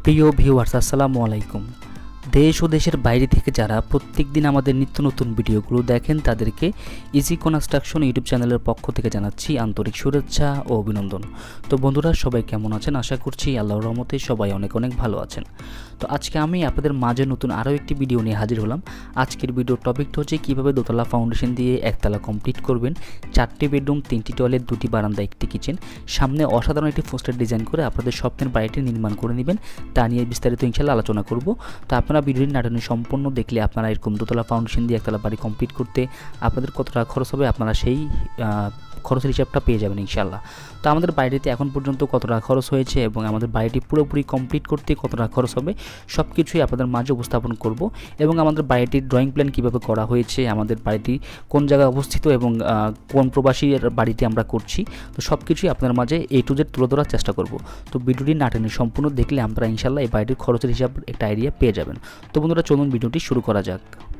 প্রিয় ভিউয়ার্স, আসসালামু আলাইকুম। দেশ ও দেশের বাইরে থেকে যারা প্রত্যেকদিন আমাদের নিত্য নতুন ভিডিওগুলো দেখেন তাদেরকে ইজি কনস্ট্রাকশন ইউটিউব চ্যানেলের পক্ষ থেকে জানাচ্ছি আন্তরিক শুভেচ্ছা ও অভিনন্দন। তো বন্ধুরা, সবাই কেমন আছেন? আশা করছি আল্লাহর রহমতে সবাই অনেক অনেক ভালো আছেন। তো আজকে আমি আপনাদের মাঝে নতুন আরও একটি ভিডিও নিয়ে হাজির হলাম। আজকের ভিডিওর টপিকটা হচ্ছে কীভাবে দোতলা ফাউন্ডেশন দিয়ে একতলা কমপ্লিট করবেন। 4টি বেডরুম, 3টি টয়লেট, 2টি বারান্দা, 1টি কিচেন, সামনে অসাধারণ একটি পোস্টার ডিজাইন করে আপনাদের স্বপ্নের বাড়িটি নির্মাণ করে নেবেন। তা নিয়ে বিস্তারিত ইনশাআল্লাহ আলোচনা করব। তো আপনারা ভিডিওটি নাটনে সম্পূর্ণ দেখলে আপনারা এরকম দোতলা ফাউন্ডেশন দিয়ে একতলা বাড়ি কমপ্লিট করতে আপনাদের কত টাকা খরচ হবে আপনারা সেই খরচের হিসাবটা পেয়ে যাবেন ইনশাআল্লাহ। তো আমাদের বাড়িতে এখন পর্যন্ত কত টাকা খরচ হয়েছে এবং আমাদের বাড়িটি পুরোপুরি কমপ্লিট করতে কত টাকা খরচ হবে সব কিছুই আপনাদের মাঝে উপস্থাপন করব। এবং আমাদের বাড়িটির ড্রয়িং প্ল্যান কীভাবে করা হয়েছে, আমাদের বাড়িটি কোন জায়গায় অবস্থিত এবং কোন প্রবাসীর বাড়িতে আমরা করছি, তো সব কিছুই আপনার মাঝে A to Z তুলে ধরার চেষ্টা করব। তো ভিডিওটি না টেনে সম্পূর্ণ দেখলে আমরা ইনশাআল্লাহ এই বাড়িটির খরচের হিসাব একটা আইডিয়া পেয়ে যাবেন। তো বন্ধুরা, চলুন ভিডিওটি শুরু করা যাক।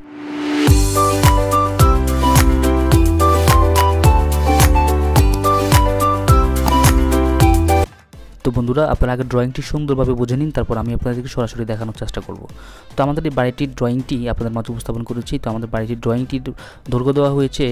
তো বন্ধুরা, আপনারা আগে ড্রয়িংটি সুন্দরভাবে বুঝে নিন, তারপর আমি আপনাদেরকে সরাসরি দেখানোর চেষ্টা করব। তো আমাদের এই বাড়িটির ড্রয়িংটি আপনাদের মাঝে উপস্থাপন করেছি। তো আমাদের বাড়িটির ড্রয়িংটির দৈর্ঘ্য দেওয়া হয়েছে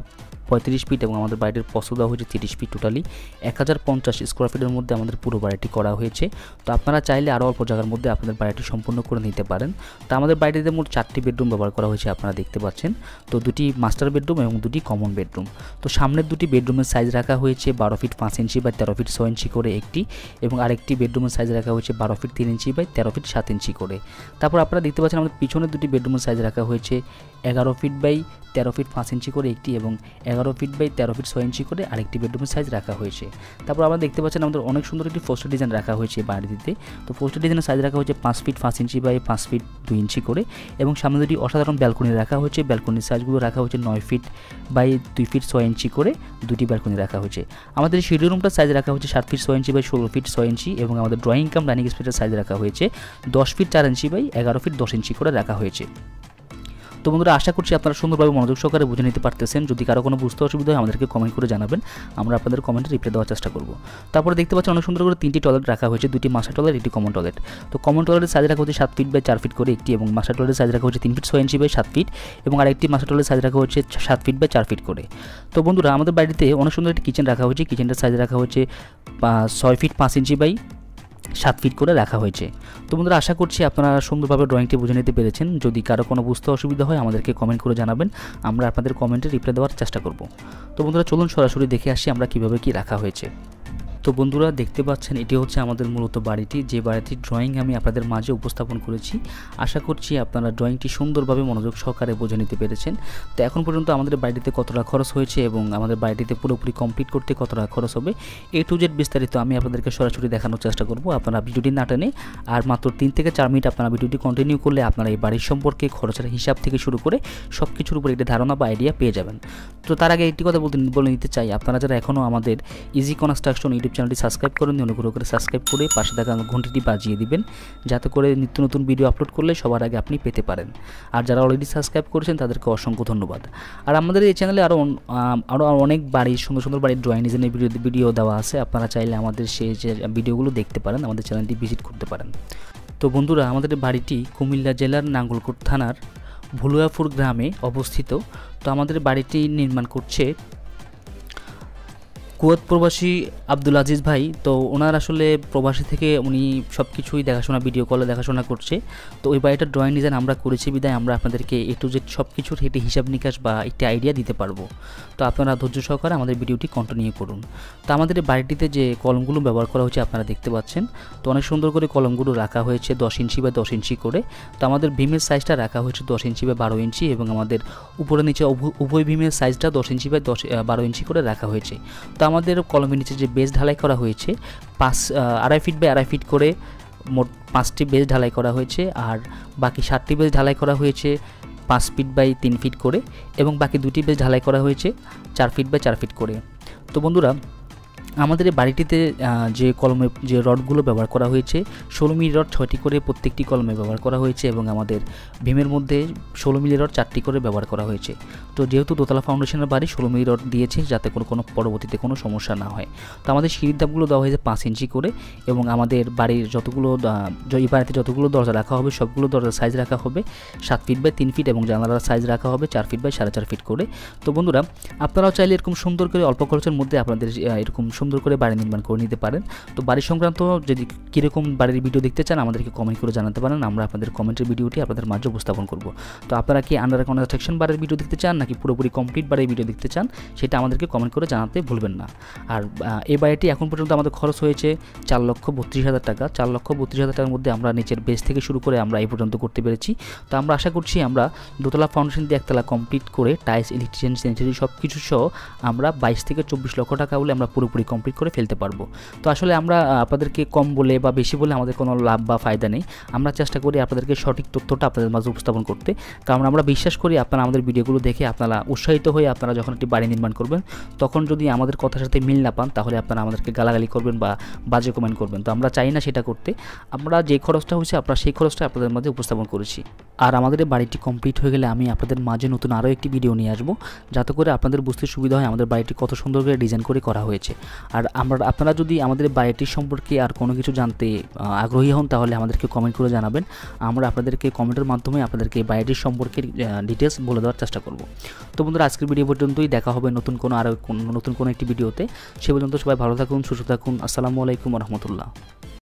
35 ফিট এবং আমাদের বাড়িটির প্রস্থ দেওয়া হয়েছে 30 ফিট। টোটালি 1050 স্কোয়ার ফিটের মধ্যে আমাদের পুরো বাড়িটি করা হয়েছে। তো আপনারা চাইলে আরও অল্প জায়গার মধ্যে আপনাদের বাড়িটি সম্পূর্ণ করে নিতে পারেন। তো আমাদের বাড়িটিতে মোট 4টি বেডরুম ব্যবহার করা হয়েছে, আপনারা দেখতে পাচ্ছেন। তো 2টি মাস্টার বেডরুম এবং 2টি কমন বেডরুম। তো সামনের 2টি বেডরুমের সাইজ রাখা হয়েছে 12 feet 5 inch by 13 feet 6 inch করে একটি, এবং আরেকটি বেডরুমের সাইজ রাখা হয়েছে 12 feet 3 inch by 13 feet 7 inch করে। তারপর আপনারা দেখতে পাচ্ছেন আমাদের পিছনের 2টি বেডরুমের সাইজ রাখা হয়েছে 11 ফিট বাই 13 ফিট 5 ইঞ্চি করে একটি, এবং 11 ফিট বাই 13 ফিট 6 ইঞ্চি করে আরেকটি বেডরুমের সাইজ রাখা হয়েছে। তারপর আমরা দেখতে পাচ্ছেন আমাদের অনেক সুন্দর একটি পোস্টার ডিজাইন রাখা হয়েছে বাড়িটিতে। তো পোস্টার ডিজাইনের সাইজ রাখা হয়েছে 5 feet 5 inch by 5 feet 2 inch করে, এবং সামনে 2টি অসাধারণ ব্যালকনি রাখা হয়েছে। ব্যালকনির সাইজগুলো রাখা হয়েছে 9 ফিট বাই 2 ফিট 6 ইঞ্চি করে 2টি ব্যালকনি রাখা হয়েছে। আমাদের সিঁড়ি রুমটার সাইজ রাখা হয়েছে 7 feet 6 inch by 16 feet 6 inch, এবং আমাদের ড্রয়িং কাম ডাইনিং স্পেসের সাইজ রাখা হয়েছে 10 feet 4 inch by 11 feet 10 inch করে রাখা হয়েছে। তো বন্ধুরা, আশা করছি আপনারা সুন্দরভাবে মনোযোগ সহকারে বুঝে নিতে পারতেছেন। যদি কারো কোনো বুঝতে অসুবিধা হয় আমাদেরকে কমেন্ট করে জানাবেন, আমরা আপনাদের কমেন্টে রিপ্লাই দেওয়ার চেষ্টা করব। তারপরে দেখতে পাচ্ছেন অনেক সুন্দর করে 3টি টয়লেট রাখা হয়েছে, 2টি মাস্টার টয়লেট, 1টি কমন টয়লেট। তো কমন টয়লেটের সাইজ রাখা হচ্ছে 7 ফিট বাই 4 ফিট করে একটি, এবং মাস্টার টয়লেটের সাইজ রাখা হচ্ছে 3 ফিট 6 ইঞ্চি বাই 7 ফিট, এবং আরেকটি মাস্টার টয়লেটের সাইজ রাখা হচ্ছে 7 ফিট বাই 4 ফিট করে। তো বন্ধুরা, আমাদের বাড়িতে অনেক সুন্দর একটি কিচেন রাখা হয়েছে। কিচেনটার সাইজ রাখা হচ্ছে 6 ফিট 5 ইঞ্চি বাই 7 ফিট করে রাখা হয়েছে। তো বন্ধুরা, আশা করছি আপনারা সুন্দরভাবে ড্রয়িংটি বুঝে নিতে পেরেছেন। যদি কারো কোনো বুঝতে অসুবিধা হয় আমাদেরকে কমেন্ট করে জানাবেন, আমরা আপনাদের কমেন্টে রিপ্লাই দেওয়ার চেষ্টা করব। তো বন্ধুরা, চলুন সরাসরি দেখে আসি আমরা কীভাবে কী রাখা হয়েছে। তো বন্ধুরা, দেখতে পাচ্ছেন এটি হচ্ছে আমাদের মূলত বাড়িটি, যে বাড়িটির ড্রয়িং আমি আপনাদের মাঝে উপস্থাপন করেছি। আশা করছি আপনারা ড্রয়িংটি সুন্দরভাবে মনোযোগ সহকারে বুঝে নিতে পেরেছেন। তো এখন পর্যন্ত আমাদের বাড়িটিতে কত টাকা খরচ হয়েছে এবং আমাদের বাড়িটিতে পুরোপুরি কমপ্লিট করতে কত টাকা খরচ হবে A to Z বিস্তারিত আমি আপনাদেরকে সরাসরি দেখানোর চেষ্টা করব। আপনারা ভিডিওটি না টেনে আর মাত্র 3 থেকে 4 মিনিট আপনারা ভিডিওটি কন্টিনিউ করলে আপনারা এই বাড়ির সম্পর্কে খরচের হিসাব থেকে শুরু করে সব কিছুর উপর একটি ধারণা বা আইডিয়া পেয়ে যাবেন। তো তার আগে একটি কথা বলে নিতে চাই, আপনারা যারা এখনও আমাদের ইজি কনস্ট্রাকশন ইউটিউব চ্যানেলটি সাবস্ক্রাইব করেন, অনুগ্রহ করে সাবস্ক্রাইব করে পাশে থাকা ঘন্টিটি বাজিয়ে দিবেন, যাতে করে নিত্য নতুন ভিডিও আপলোড করলে সবার আগে আপনি পেতে পারেন। আর যারা অলরেডি সাবস্ক্রাইব করেছেন তাদেরকে অসংখ্য ধন্যবাদ। আর আমাদের এই চ্যানেলে আরও অনেক বাড়ির সুন্দর সুন্দর বাড়ির ড্রয়িং ডিজাইনের ভিডিও দেওয়া আছে, আপনারা চাইলে আমাদের সেই যে ভিডিওগুলো দেখতে পারেন, আমাদের চ্যানেলটি ভিজিট করতে পারেন। তো বন্ধুরা, আমাদের বাড়িটি কুমিল্লা জেলার নাঙ্গলকোট থানার ভুলুয়াপুর গ্রামে অবস্থিত। তো আমাদের বাড়িটি নির্মাণ করছে কুয়েত প্রবাসী আব্দুল আজিজ ভাই। তো ওনার আসলে প্রবাসী থেকে উনি সব কিছুই দেখাশোনা, ভিডিও কলে দেখাশোনা করছে। তো ওই বাড়িটার ড্রয়িং ডিজাইন আমরা করেছি বিদায় আমরা আপনাদেরকে A to Z সব কিছুর একটি হিসাব নিকাশ বা একটি আইডিয়া দিতে পারবো। তো আপনারা ধৈর্য সহকারে আমাদের ভিডিওটি কন্টিনিউ করুন। তো আমাদের এই বাড়িটিতে যে কলমগুলো ব্যবহার করা হয়েছে আপনারা দেখতে পাচ্ছেন। তো অনেক সুন্দর করে কলমগুলো রাখা হয়েছে 10 ইঞ্চি বা 10 ইঞ্চি করে। তো আমাদের ভীমের সাইজটা রাখা হয়েছে 10 ইঞ্চি বা 12 ইঞ্চি, এবং আমাদের উপরে নিচে উভয় ভীমের সাইজটা 10 ইঞ্চি বা 12 ইঞ্চি করে রাখা হয়েছে। তো আমাদের কলমের নিচে যে বেস ঢালাই করা হয়েছে 2.5 ফিট বাই 2.5 ফিট করে মোট 5টি বেস ঢালাই করা হয়েছে, আর বাকি 7টি বেস ঢালাই করা হয়েছে 5 ফিট বাই 3 ফিট করে, এবং বাকি 2টি বেস ঢালাই করা হয়েছে 4 ফিট বাই 4 ফিট করে। তো বন্ধুরা, আমাদের এই বাড়িটিতে যে কলমে যে রডগুলো ব্যবহার করা হয়েছে 16 মিলি রড 6টি করে প্রত্যেকটি কলমে ব্যবহার করা হয়েছে এবং আমাদের বিমের মধ্যে 16 মিলি রড 4টি করে ব্যবহার করা হয়েছে। তো যেহেতু দোতলা ফাউন্ডেশনের বাড়ি 16 মিলি রড দিয়েছে যাতে কোনো পরবর্তীতে কোনো সমস্যা না হয়। তো আমাদের সিঁড়ির ধাপগুলো দেওয়া হয়েছে 5 ইঞ্চি করে এবং আমাদের বাড়ির এই বাড়িতে যতগুলো দরজা রাখা হবে সবগুলো দরজার সাইজ রাখা হবে 7 ফিট বাই 3 ফিট এবং জানালার সাইজ রাখা হবে 4 ফিট বাই 4.5 ফিট করে। তো বন্ধুরা, আপনারাও চাইলে এরকম সুন্দর করে অল্প খরচের মধ্যে আপনাদের এরকম সুন্দর করে বাড়ি নির্মাণ করে নিতে পারেন। তো বাড়ি সংক্রান্ত যদি কীরকম বাড়ির ভিডিও দেখতে চান আমাদেরকে কমেন্ট করে জানাতে পারেন, আমরা আপনাদের কমেন্টের ভিডিওটি আপনাদের মাঝে উপস্থাপন করব। তো আপনারা কি আন্ডার কনস্ট্রাকশন বাড়ির ভিডিও দেখতে চান নাকি পুরোপুরি কমপ্লিট বাড়ির ভিডিও দেখতে চান সেটা আমাদেরকে কমেন্ট করে জানাতে ভুলবেন না। আর এই বাড়িটি এখন পর্যন্ত আমাদের খরচ হয়েছে 4,32,000 টাকা। 4,32,000 টাকার মধ্যে আমরা নিচের বেস থেকে শুরু করে আমরা এই পর্যন্ত করতে পেরেছি। তো আমরা আশা করছি আমরা দোতলা ফাউন্ডেশন দিয়ে একতলা কমপ্লিট করে টাইলস, ইলেকট্রিশিয়ান, স্যানিটারি সব কিছু সহ আমরা 22 থেকে 24 লক্ষ টাকা হলে আমরা পুরোপুরি কমপ্লিট করে ফেলতে পারবো। তো আসলে আমরা আপনাদেরকে কম বলে বা বেশি বলে আমাদের কোনো লাভ বা ফায়দা নেই। আমরা চেষ্টা করি আপনাদেরকে সঠিক তথ্যটা আপনাদের মাঝে উপস্থাপন করতে, কারণ আমরা বিশ্বাস করি আপনারা আমাদের ভিডিওগুলো দেখে আপনারা উৎসাহিত হয়ে আপনারা যখন একটি বাড়ি নির্মাণ করবেন তখন যদি আমাদের কথার সাথে মিল না পান তাহলে আপনারা আমাদেরকে গালাগালি করবেন বা বাজে কমেন্ট করবেন। তো আমরা চাই না সেটা করতে। আমরা যে খরচটা হয়েছে আপনারা সেই খরচটা আপনাদের মাঝে উপস্থাপন করেছি। আর আমাদের এই বাড়িটি কমপ্লিট হয়ে গেলে আমি আপনাদের মাঝে নতুন আরও একটি ভিডিও নিয়ে আসবো যাতে করে আপনাদের বুঝতে সুবিধা হয় আমাদের বাড়িটি কত সুন্দর করে ডিজাইন করে করা হয়েছে। আর আপনারা যদি আমাদের বাড়িটির সম্পর্কে আর কোনো কিছু জানতে আগ্রহী হন তাহলে আমাদেরকে কমেন্ট করে জানাবেন। আমরা আপনাদেরকে কমেন্টের মাধ্যমে আপনাদেরকে বাড়িটির সম্পর্কে ডিটেলস বলে দেওয়ার চেষ্টা করব। তো বন্ধুরা, আজকের ভিডিও পর্যন্তই। দেখা হবে নতুন কোনো একটি ভিডিওতে। সে পর্যন্ত সবাই ভালো থাকুন, সুস্থ থাকুন। আসসালামু আলাইকুম ওয়া রাহমাতুল্লাহ।